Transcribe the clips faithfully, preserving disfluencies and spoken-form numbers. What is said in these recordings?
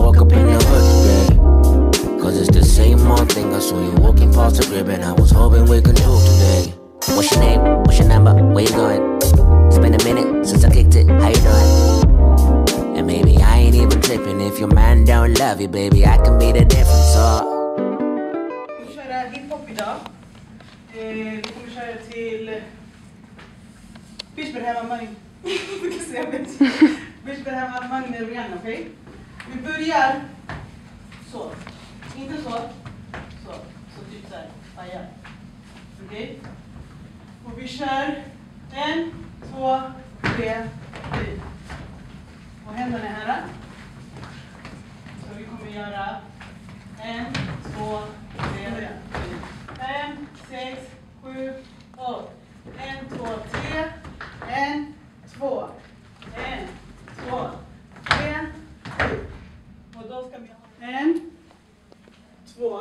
walk up in the hood today. Cause it's the same old thing. I saw you walking past the crib and I was hoping we could talk today. What's your name? What's your number? Where you going? It's been a minute since I kicked it. How you doing? And maybe I ain't even tripping. If your man don't love you, baby, I can be the difference. So vi kommer köra hiphop idag. Eh, vi kommer köra till Bischberghemma Magn. Bischberghemma Magn Rihanna, okej? Okay? Vi börjar så. Inte så. Så. Så typ så här. Aja. Okej? Okay? Och vi kör en, två, tre, fyra. Och händerna är här. Så vi kommer göra en, två, tre, fyra. Fem, sex, sju, åtta. En, två, tre. En, två. En, två, tre, fyra. Och då ska vi ha en, två,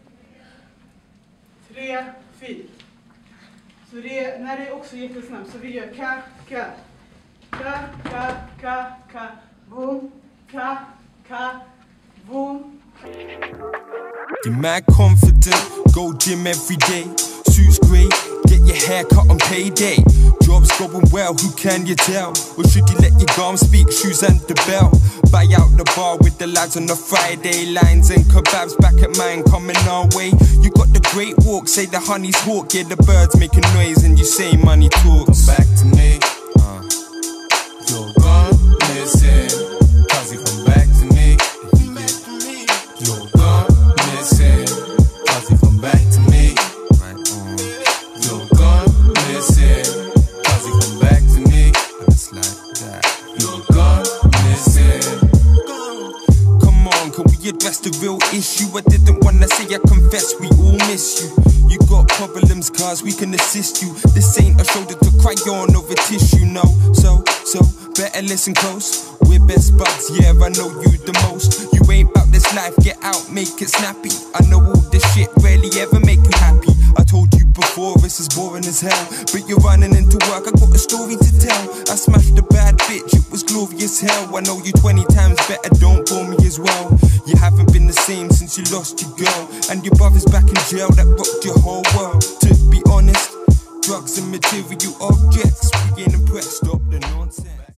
tre, fyra. Så det, när det är också jättesnabbt så vi gör ka, ka, ka, ka, ka, ka, boom, ka, ka, boom. You're mad confident, go gym every day, suits great, get your hair cut on payday. Job's going well, who can you tell? Or should you let your garm speak, shoes and the bell? Buy out the bar with the lads on the Friday. Lines and kebabs back at mine coming our way. You got the great walk, say the honeys walk. Yeah, the birds making noise and you say money talks. Come back to me, uh, you're gone missing. Cause you come back to me, you're gone missing. Cause you come back to me, you're gone missing. Cause you come back to me, it's like that. You're gone missing. Come on, can we address the real issue? I didn't wanna say, I confess, we all miss you. You got problems, cause we can assist you. This ain't a shoulder to cry on over tissue, no. So, so, better listen close. We're best buds, yeah, I know you the most. You ain't about this life, get out, make it snappy. I know all this shit rarely ever make you happy. I told you before, it's as boring as hell. But you're running into work, I got a story to tell. I smashed a bad bitch, it was glorious hell. I know you twenty times better, don't bore me as well. You haven't been the same since you lost your girl. And your brother's back in jail, that rocked your whole world. To be honest, drugs and material objects, we ain't impressed, stop the nonsense.